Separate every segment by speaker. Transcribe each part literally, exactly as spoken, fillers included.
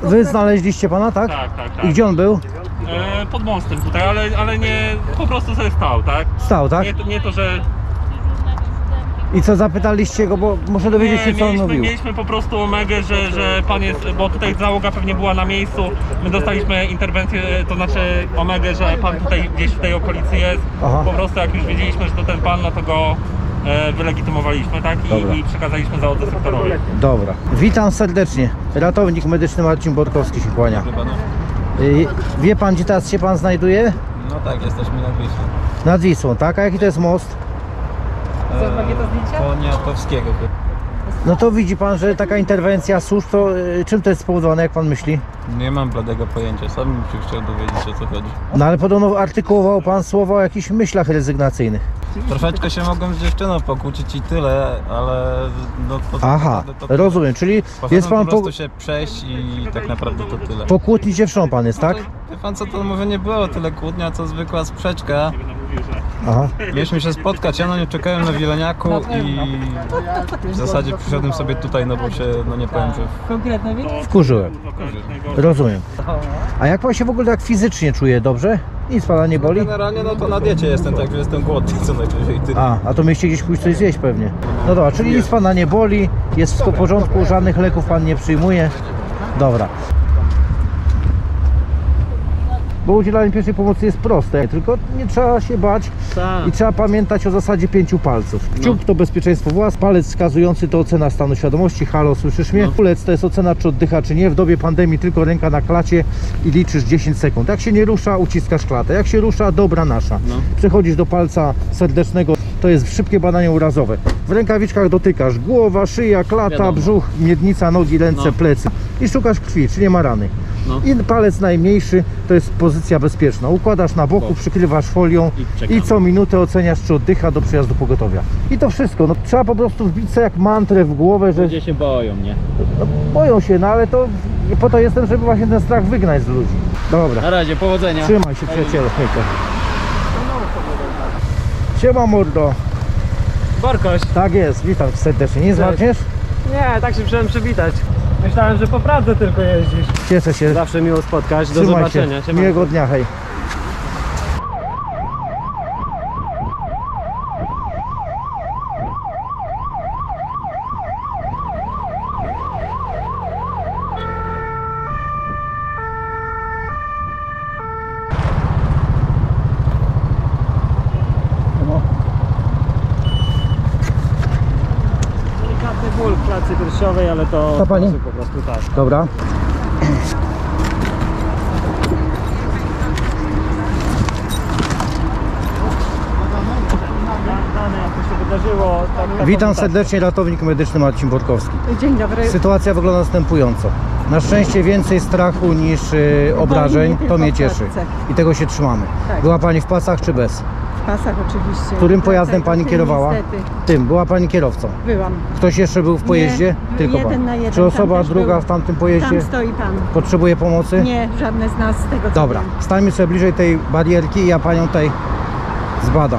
Speaker 1: wy znaleźliście pana, tak?
Speaker 2: Tak, tak, tak.
Speaker 1: I gdzie on był?
Speaker 2: E, pod mostem tutaj, ale, ale nie, po prostu sobie stał, tak?
Speaker 1: Stał, tak?
Speaker 2: Nie, to- nie to, że...
Speaker 1: I co, zapytaliście go, bo muszę dowiedzieć się,
Speaker 2: Nie,
Speaker 1: co on
Speaker 2: mieliśmy,
Speaker 1: mówił.
Speaker 2: mieliśmy po prostu omegę, że, że pan jest, bo tutaj załoga pewnie była na miejscu. My dostaliśmy interwencję, to znaczy omegę, że pan tutaj gdzieś w tej okolicy jest.
Speaker 1: Aha.
Speaker 2: Po prostu jak już wiedzieliśmy, że to ten pan, no to go e, wylegitymowaliśmy, tak?
Speaker 1: Dobra.
Speaker 2: I, i przekazaliśmy załodze sektorowej.
Speaker 1: Dobra. Witam serdecznie. Ratownik medyczny Marcin Borkowski się kłania. Y, Wie pan, gdzie teraz się pan znajduje?
Speaker 3: No tak, jesteśmy na Wisłą.
Speaker 1: Nad Wisłą, tak? A jaki to jest most?
Speaker 3: Poniatowskiego.
Speaker 1: No to widzi pan, że taka interwencja służb, to y, czym to jest spowodowane, jak pan myśli?
Speaker 3: Nie mam bladego pojęcia, sam bym się chciał dowiedzieć, o co chodzi.
Speaker 1: No ale podobno artykułował pan słowa o jakichś myślach rezygnacyjnych.
Speaker 3: Troszeczkę się mogłem z dziewczyną pokłócić i tyle, ale no to
Speaker 1: Aha,
Speaker 3: tak naprawdę to
Speaker 1: rozumiem, czyli
Speaker 3: poszedłem
Speaker 1: jest pan
Speaker 3: po
Speaker 1: po,
Speaker 3: prostu się przejść i tak naprawdę to tyle.
Speaker 1: po kłótni z dziewczyną pan jest, tak?
Speaker 3: No to, wie pan co, to może nie było tyle kłótnia, co zwykła sprzeczka.
Speaker 1: Aha.
Speaker 3: Mieliśmy się spotkać, ja na nią czekałem na Wieleniaku i w zasadzie przyszedłem sobie tutaj, no bo się, no nie powiem, że
Speaker 1: Wkurzyłem. Rozumiem. A jak pan się w ogóle tak fizycznie czuje, dobrze? Nic pana nie boli?
Speaker 3: generalnie no to na diecie jestem, także jestem głodny co najwyżej tyle.
Speaker 1: A, a to mieliście gdzieś pójść coś zjeść pewnie. No dobra, czyli nic pana nie boli, jest wszystko w porządku, żadnych leków pan nie przyjmuje. Dobra. Bo udzielanie pierwszej pomocy jest proste, tylko nie trzeba się bać i trzeba pamiętać o zasadzie pięciu palców. Kciuk to bezpieczeństwo włas, palec wskazujący to ocena stanu świadomości, halo, słyszysz mnie? Kulec to jest ocena, czy oddycha, czy nie. W dobie pandemii tylko ręka na klacie i liczysz dziesięć sekund. Jak się nie rusza, uciskasz klatę. Jak się rusza, dobra nasza. Przechodzisz do palca serdecznego, to jest szybkie badanie urazowe. W rękawiczkach dotykasz głowa, szyja, klata, brzuch, miednica, nogi, ręce, plecy i szukasz krwi, czy nie ma rany. I palec najmniejszy to jest pozycja bezpieczna. Układasz na boku, przykrywasz folią i, i co minutę oceniasz, czy oddycha do przyjazdu pogotowia. I to wszystko. No, trzeba po prostu wbić sobie jak mantrę w głowę, że
Speaker 4: Ludzie się boją, nie?
Speaker 1: no, boją się, no ale to po to jestem, żeby właśnie ten strach wygnać z ludzi. Dobra,
Speaker 4: Na razie, powodzenia.
Speaker 1: trzymaj się przyjacielu. Hejka. Siema mordo.
Speaker 4: Borkoś.
Speaker 1: Tak jest, witam cię serdecznie. Nie zmarniesz?
Speaker 4: Nie, tak się przyszedłem przywitać. Myślałem, że po Pradze tylko jeździsz.
Speaker 1: Cieszę się.
Speaker 4: Zawsze miło spotkać. Do
Speaker 1: Trzymaj
Speaker 4: zobaczenia.
Speaker 1: się. Miłego dnia, hej.
Speaker 4: Delikatny ból w klatce piersiowej, ale to
Speaker 1: Ta pani?
Speaker 4: po prostu tak.
Speaker 1: Dobra.
Speaker 4: Dane jak to się wydarzyło. Tak, tak,
Speaker 1: Witam
Speaker 4: tak.
Speaker 1: serdecznie, ratownik medyczny Marcin Borkowski.
Speaker 5: Dzień dobry.
Speaker 1: Sytuacja wygląda następująco. Na szczęście więcej strachu niż y, obrażeń,
Speaker 5: nie
Speaker 1: to
Speaker 5: tylko
Speaker 1: mnie
Speaker 5: w
Speaker 1: cieszy.
Speaker 5: klatce.
Speaker 1: I tego się trzymamy.
Speaker 5: Tak.
Speaker 1: Była pani w pasach czy bez?
Speaker 5: W pasach oczywiście.
Speaker 1: Którym pojazdem
Speaker 5: Dlatego
Speaker 1: pani
Speaker 5: tym
Speaker 1: kierowała?
Speaker 5: Niestety.
Speaker 1: Tym, była pani kierowcą.
Speaker 5: Byłam.
Speaker 1: Ktoś jeszcze był w pojeździe?
Speaker 5: Nie,
Speaker 1: Tylko
Speaker 5: jeden
Speaker 1: pan.
Speaker 5: na jeden,
Speaker 1: Czy osoba
Speaker 5: tam też
Speaker 1: druga
Speaker 5: był.
Speaker 1: w tamtym pojeździe
Speaker 5: Tam stoi pan.
Speaker 1: potrzebuje pomocy?
Speaker 5: Nie, żadne z nas z tego co
Speaker 1: Dobra,
Speaker 5: wiem.
Speaker 1: stańmy sobie bliżej tej barierki i ja panią tutaj zbadam.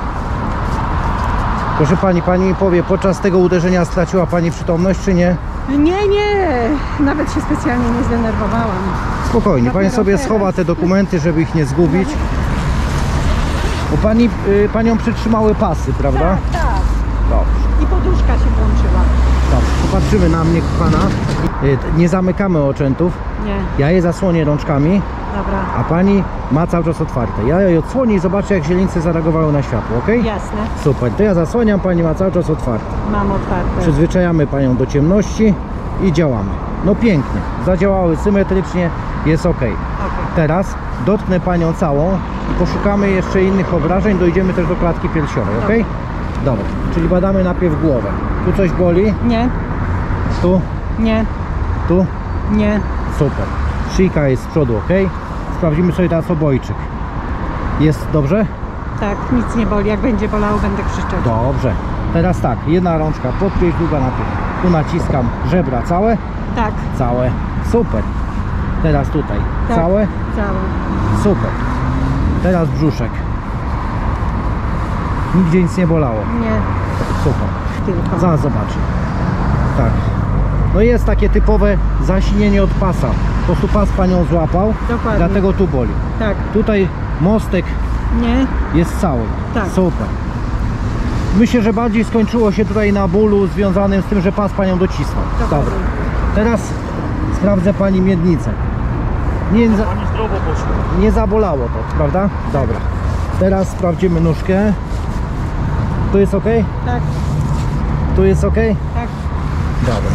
Speaker 1: Proszę pani, pani mi powie, podczas tego uderzenia straciła pani przytomność czy nie?
Speaker 5: Nie, nie. Nawet się specjalnie nie zdenerwowałam.
Speaker 1: Spokojnie, pani
Speaker 5: Dopiero
Speaker 1: sobie
Speaker 5: teraz.
Speaker 1: schowa te dokumenty, żeby ich nie zgubić. Bo pani, y, panią przytrzymały pasy, prawda?
Speaker 5: Tak, tak.
Speaker 1: Dobrze.
Speaker 5: I poduszka się włączyła.
Speaker 1: Dobrze, popatrzymy na mnie, pana. Y, Nie zamykamy oczętów.
Speaker 5: Nie,
Speaker 1: Ja je zasłonię rączkami,
Speaker 5: dobra.
Speaker 1: a pani ma cały czas otwarte. Ja je odsłonię i zobaczę, jak źrenice zareagowały na światło, ok?
Speaker 5: Jasne.
Speaker 1: Super, to ja zasłaniam, pani ma cały czas otwarte.
Speaker 5: Mam otwarte.
Speaker 1: Przyzwyczajamy panią do ciemności i działamy. No pięknie, zadziałały symetrycznie, jest ok.
Speaker 5: Okej.
Speaker 1: Teraz dotknę panią całą i poszukamy jeszcze innych obrażeń, dojdziemy też do klatki piersiowej, ok? Dobra, czyli badamy najpierw głowę. Tu coś boli?
Speaker 5: Nie,
Speaker 1: Tu?
Speaker 5: nie,
Speaker 1: Tu?
Speaker 5: nie.
Speaker 1: Super. Szyjka jest z przodu, ok? Sprawdzimy sobie teraz obojczyk. Jest dobrze?
Speaker 5: Tak, nic nie boli. Jak będzie bolało, będę krzyczeć.
Speaker 1: Dobrze. Teraz tak, jedna rączka podpięć, druga napięć. Tu naciskam żebra całe?
Speaker 5: Tak,
Speaker 1: Całe. Super. Teraz tutaj.
Speaker 5: tak.
Speaker 1: Całe?
Speaker 5: Całe.
Speaker 1: Super. Teraz brzuszek. Nigdzie nic nie bolało.
Speaker 5: Nie,
Speaker 1: Super.
Speaker 5: tylko.
Speaker 1: Zaraz zobaczę. Tak. No jest takie typowe zasinienie od pasa. Po prostu pas panią złapał,
Speaker 5: Dokładnie.
Speaker 1: dlatego tu boli.
Speaker 5: Tak.
Speaker 1: Tutaj mostek
Speaker 5: Nie?
Speaker 1: jest cały.
Speaker 5: Tak.
Speaker 1: Super. Myślę, że bardziej skończyło się tutaj na bólu związanym z tym, że pas panią docisnął.
Speaker 5: Dokładnie.
Speaker 1: Dobra. Teraz sprawdzę pani miednicę. Nie, za,
Speaker 2: Pani zdrowo poszło.
Speaker 1: nie zabolało to, prawda? Dobra. Teraz sprawdzimy nóżkę. Tu jest ok?
Speaker 5: Tak,
Speaker 1: Tu jest ok?
Speaker 5: tak,
Speaker 1: Dobra.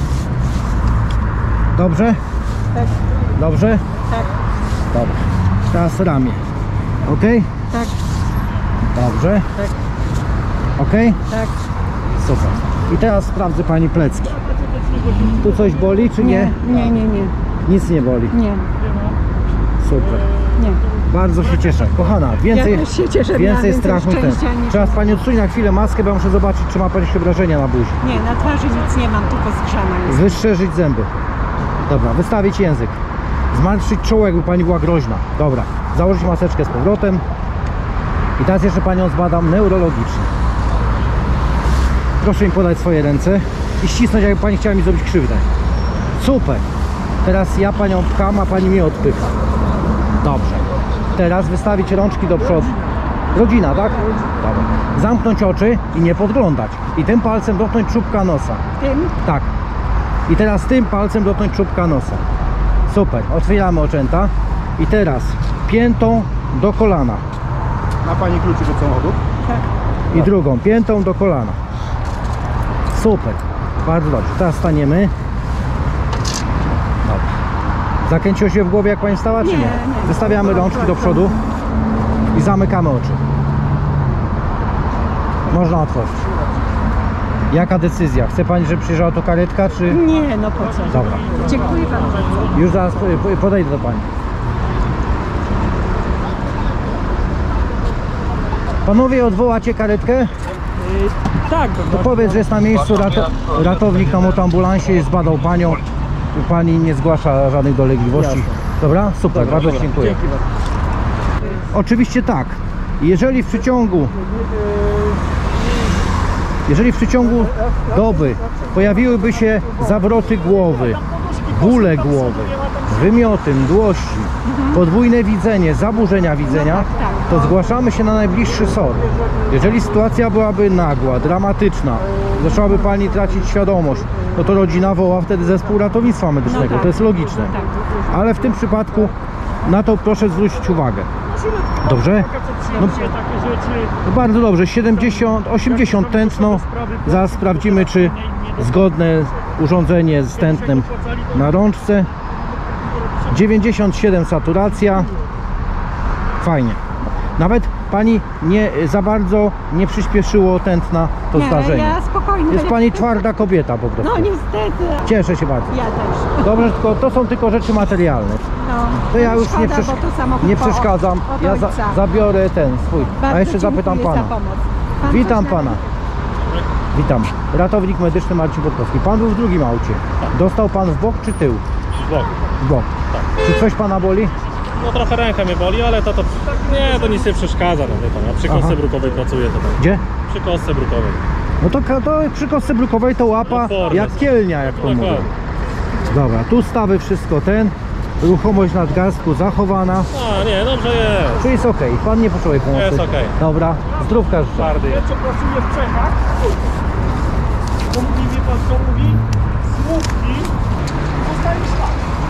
Speaker 1: Dobrze?
Speaker 5: tak,
Speaker 1: Dobrze?
Speaker 5: tak,
Speaker 1: Dobra. Teraz ramię. Ok?
Speaker 5: tak,
Speaker 1: Dobrze.
Speaker 5: tak,
Speaker 1: Ok?
Speaker 5: tak.
Speaker 1: Super. I teraz sprawdzę pani plecki. Tu coś boli, czy nie?
Speaker 5: Nie, nie, nie,
Speaker 1: Nic nie boli.
Speaker 5: nie,
Speaker 1: Super.
Speaker 5: nie.
Speaker 1: Bardzo się cieszę. Kochana, więcej,
Speaker 5: Ja też się cieszę, miałam
Speaker 1: więcej
Speaker 5: więcej
Speaker 1: strachu ten.
Speaker 5: szczęścia niż-
Speaker 1: Trzeba pani odsunąć na chwilę maskę, bo ja muszę zobaczyć, czy ma pani jeszcze wrażenia na buzi.
Speaker 5: Nie, na twarzy nic nie mam, tylko zgrzana jest.
Speaker 1: Wyszczerzyć zęby. Dobra, wystawić język. Zmarszczyć czoło, jakby pani była groźna. Dobra, założyć maseczkę z powrotem. I teraz jeszcze panią zbadam neurologicznie. Proszę mi podać swoje ręce i ścisnąć, jakby pani chciała mi zrobić krzywdę. Super. Teraz ja panią pcham, a pani mnie odpycha. Dobrze. Teraz wystawić rączki do przodu. Rodzina, tak? Dobra. Zamknąć oczy i nie podglądać. I tym palcem dotknąć czubka nosa.
Speaker 5: Tym?
Speaker 1: Tak. I teraz tym palcem dotknąć czubka nosa. Super. Otwieramy oczęta. I teraz piętą do kolana.
Speaker 6: Ma pani kluczy do samochodu?
Speaker 5: Tak.
Speaker 1: I drugą piętą do kolana. Super. Bardzo dobrze. Teraz staniemy. Dobra. Zakręciło się w głowie, jak pani stała, czy nie?
Speaker 5: Nie, nie.
Speaker 1: Wystawiamy rączki do przodu i zamykamy oczy. Można otworzyć. Jaka decyzja? Chce pani, żeby przyjeżdżała tu karetka, czy...
Speaker 5: Nie, no po co?
Speaker 1: Dobra.
Speaker 5: Dziękuję bardzo.
Speaker 1: Już zaraz po- po- podejdę do pani. Panowie, odwołacie karetkę?
Speaker 2: Tak,
Speaker 1: To powiedz, że jest na miejscu rato ratownik na motoambulansie i zbadał panią. Pani nie zgłasza żadnych dolegliwości. Dobra? Super, bardzo ci dziękuję. Oczywiście tak. Jeżeli w przeciągu Jeżeli w przeciągu doby pojawiłyby się zawroty głowy, bóle głowy, wymioty, mdłości, podwójne widzenie, zaburzenia widzenia, to zgłaszamy się na najbliższy S O R. Jeżeli sytuacja byłaby nagła, dramatyczna, zaczęłaby pani tracić świadomość, no to rodzina woła wtedy zespół ratownictwa medycznego.
Speaker 5: No tak.
Speaker 1: To jest logiczne.
Speaker 5: Tak.
Speaker 1: Ale w tym przypadku na to proszę zwrócić uwagę. Dobrze? No, no bardzo dobrze, siedemdziesiąt, osiemdziesiąt tętno. Zaraz sprawdzimy, czy zgodne urządzenie z tętnem na rączce. dziewięćdziesiąt siedem saturacja. Fajnie. Nawet pani nie za bardzo nie przyspieszyło tętna to
Speaker 5: Nie,
Speaker 1: zdarzenie.
Speaker 5: ja spokojnie.
Speaker 1: Jest pani twarda kobieta po prostu.
Speaker 5: No niestety.
Speaker 1: Cieszę się bardzo.
Speaker 5: Ja też.
Speaker 1: Dobrze, tylko to są tylko rzeczy materialne.
Speaker 5: No,
Speaker 1: To ja już
Speaker 5: szkoda,
Speaker 1: nie, przesz
Speaker 5: bo to samochód
Speaker 1: nie
Speaker 5: po-
Speaker 1: przeszkadzam.
Speaker 5: od
Speaker 1: Ja za
Speaker 5: ojca.
Speaker 1: zabiorę ten swój.
Speaker 5: Bardzo
Speaker 1: A jeszcze zapytam
Speaker 5: dziękuję
Speaker 1: pana.
Speaker 5: za pomoc. Pan
Speaker 1: Witam
Speaker 5: coś na-
Speaker 1: pana. Witam. Ratownik medyczny Marcin Botkowski. Pan był w drugim aucie. Dostał pan w bok czy tył?
Speaker 4: W bok.
Speaker 1: W bok. Czy coś pana boli?
Speaker 4: No trochę ręka mnie boli, ale to to... Nie, to nic nie przeszkadza, no wie pan. Ja przy
Speaker 1: Aha.
Speaker 4: kostce brukowej pracuję, to tak.
Speaker 1: Gdzie?
Speaker 4: Przy kostce brukowej.
Speaker 1: No to, ka- to przy kostce brukowej to łapa
Speaker 4: Odporny.
Speaker 1: jak kielnia, jak to mówią.
Speaker 4: Dokładnie.
Speaker 1: Dobra, tu stawy wszystko ten. Ruchomość nadgarstku zachowana.
Speaker 4: A, nie, dobrze jest.
Speaker 1: Czyli jest ok. Pan nie potrzebuje pomocy.
Speaker 4: Jest okej.
Speaker 1: Dobra. Zdrówka życzę.
Speaker 4: Twardy jest.
Speaker 2: pracuję w Czechach. To mówi, wie pan co mówi? Słupki. Zostaje szlak.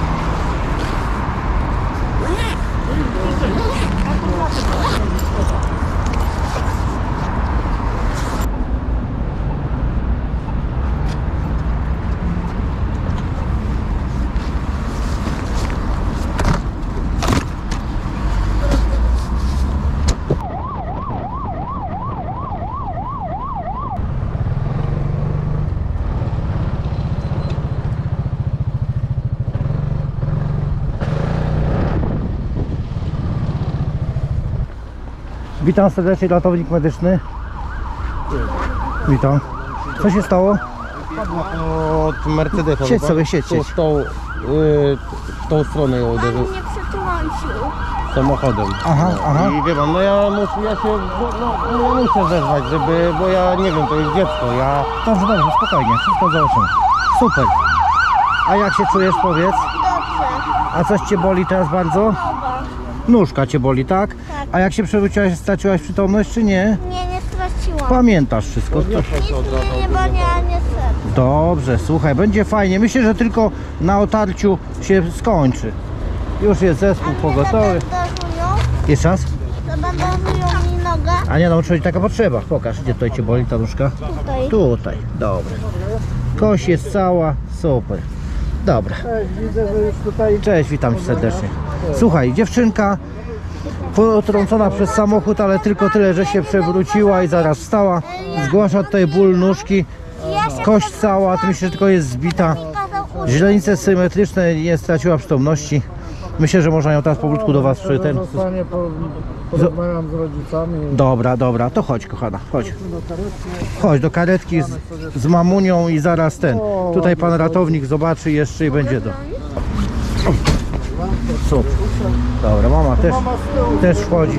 Speaker 1: Witam serdecznie, ratownik medyczny. Witam. Co się stało?
Speaker 6: Od Mercedesa.
Speaker 1: Siedź sobie, siedź, siedź.
Speaker 6: W tą, yy, w tą stronę ją uderzył
Speaker 7: mnie przetrącił.
Speaker 6: samochodem.
Speaker 1: Aha, aha.
Speaker 6: I wie pan, no ja muszę, ja się, no, no ja muszę wezwać, żeby, bo ja nie wiem, to jest dziecko, ja...
Speaker 1: Dobrze, dobrze, spokojnie, wszystko zobaczymy. Super. A jak się czujesz, powiedz?
Speaker 7: Dobrze.
Speaker 1: A coś cię boli teraz bardzo?
Speaker 7: Noga.
Speaker 1: Nóżka cię boli, tak?
Speaker 7: Tak.
Speaker 1: A jak się przewróciłaś, straciłaś przytomność, czy nie?
Speaker 7: Nie, nie straciłam.
Speaker 1: Pamiętasz wszystko. To...
Speaker 7: Nic mnie nie boli, a nie serce.
Speaker 1: Dobrze, słuchaj, będzie fajnie. Myślę, że tylko na otarciu się skończy. Już jest zespół pogotowy.
Speaker 7: Zabandażują,
Speaker 1: Jeszcze raz?
Speaker 7: zabandażują mi nogę.
Speaker 1: A nie, no muszę taka potrzeba. Pokaż, gdzie tutaj cię boli ta nóżka.
Speaker 7: Tutaj.
Speaker 1: Tutaj, dobra. Kość jest cała, super. Dobra.
Speaker 6: Cześć, widzę, że już tutaj...
Speaker 1: Cześć, witam cię serdecznie. Słuchaj, dziewczynka potrącona przez samochód, ale tylko tyle, że się przewróciła i zaraz wstała. Zgłasza tutaj ból nóżki.
Speaker 7: Ja się
Speaker 1: Kość cała, tym się tylko jest zbita.
Speaker 7: padał uszy.
Speaker 1: Źrenice symetryczne, nie straciła przytomności. Myślę, że można ją teraz powolutku do was przy ten...
Speaker 6: Zostanie, po, porozmawiam z rodzicami.
Speaker 1: Dobra, dobra, to chodź kochana, chodź. Chodź do karetki z, z mamunią i zaraz ten. Tutaj pan ratownik zobaczy jeszcze i będzie do... Super. Dobra, mama też, też wchodzi.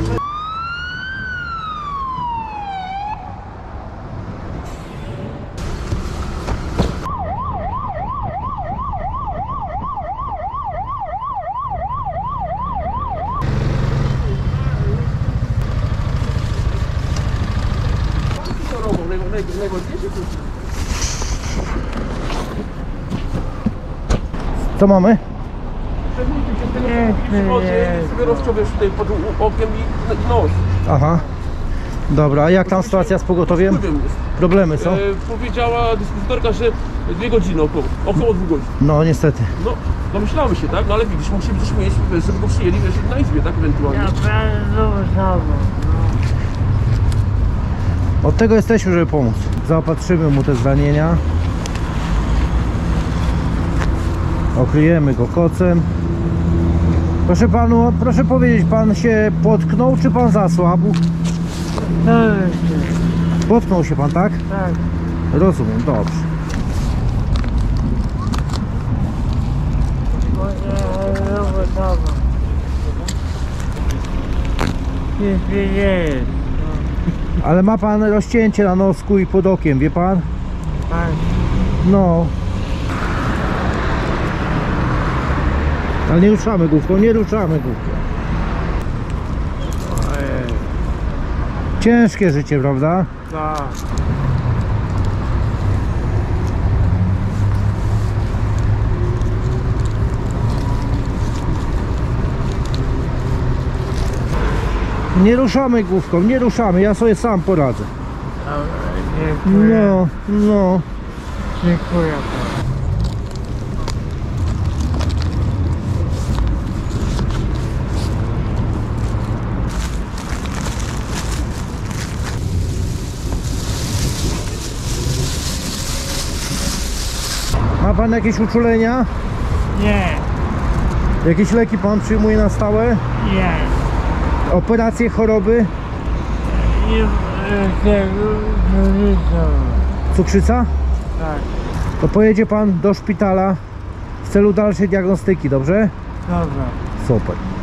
Speaker 1: Co mamy?
Speaker 8: sobie rozciągasz tutaj pod okiem i nos.
Speaker 1: Aha. Dobra, a jak tam sytuacja z pogotowiem?
Speaker 8: Wpływem jest.
Speaker 1: Problemy są?
Speaker 8: E, powiedziała dyspozytorka, że dwie godziny około, około dwóch godzin.
Speaker 1: No niestety.
Speaker 8: No, domyślamy się, tak? No ale widzisz, musimy coś mieć, żeby go przyjęli wiesz, na izbie, tak? Ewentualnie.
Speaker 1: Od tego jesteśmy, żeby pomóc. Zaopatrzymy mu te zranienia. Okryjemy go kocem. Proszę panu, proszę powiedzieć, pan się potknął, czy pan zasłabł? Potknął się pan, tak?
Speaker 6: Tak.
Speaker 1: Rozumiem, dobrze. Ale ma pan rozcięcie na nosku i pod okiem, wie pan?
Speaker 6: Tak.
Speaker 1: No. Ale nie ruszamy główką, nie ruszamy główką. Ciężkie życie, prawda?
Speaker 6: Tak.
Speaker 1: Nie ruszamy główką, nie ruszamy, ja sobie sam poradzę. No, no.
Speaker 6: Dziękuję.
Speaker 1: Ma pan jakieś uczulenia?
Speaker 6: Nie,
Speaker 1: Jakieś leki pan przyjmuje na stałe?
Speaker 6: nie.
Speaker 1: Operacje, choroby?
Speaker 6: Nie, tego nie widzę.
Speaker 1: Cukrzyca?
Speaker 6: Tak,
Speaker 1: To pojedzie pan do szpitala w celu dalszej diagnostyki, dobrze?
Speaker 6: dobra.
Speaker 1: Super.